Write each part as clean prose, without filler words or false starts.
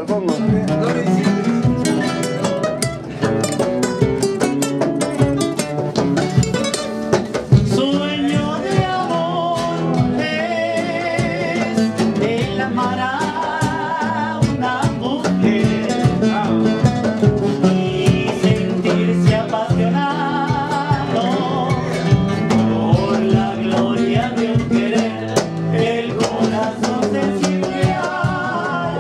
al fondo. Sueño de amor es el amar a una mujer y sentirse apasionado por la gloria de un querer. El corazón se siente al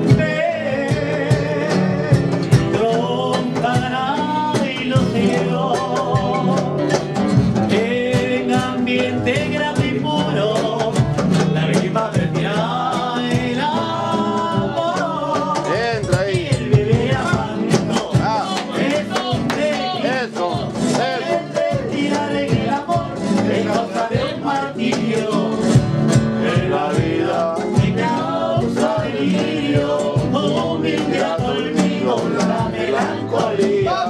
ver troncará y los cielos en ambiente grave y puro, la misma vertirá el amor. Entra ahí. Y el bebé amando, eso, el tirar en el amor, es causa de un martirio. En la vida me causa delirio, un ingrato olvido, la melancolía.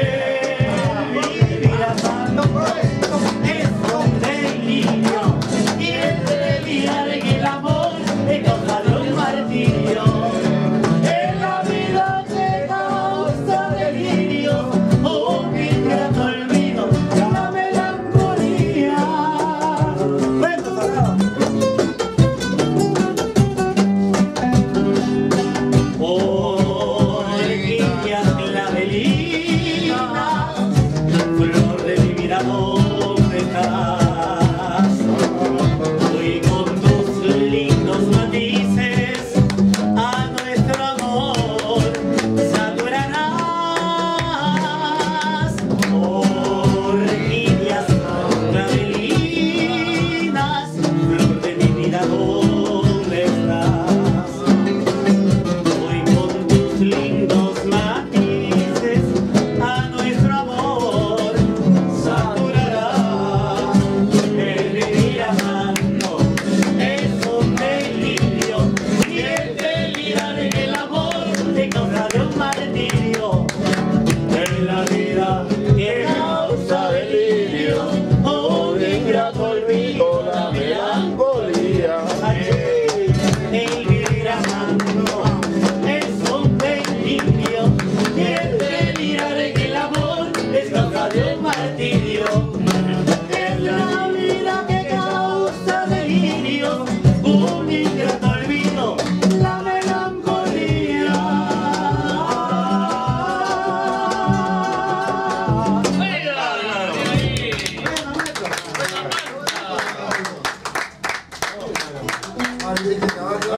El vivir amando es un delirio, y el delirar en el amor es causa de un martirio. En la vida me causa delirio, un ingrato olvido, la melancolía. Orquídeas clavelinas, flor de mi vida, ¿dónde estás? Hoy con tus lindos matices a nuestro amor saturarás. Orquídeas clavelinas, flor de mi vida, ¿dónde estás? Hoy con tus lindos matices a nuestro amor saturará. El vivir amando es un delirio, y el delirar en el amor es causa de un martirio. En la vida que causa delirio, un ingrato olvido, la melancolía. El vivir amando es un delirio, y el delirar en el amor es causa de un martirio. En la vida que causa delirio, un ingrato olvido, la melancolía. Ahí.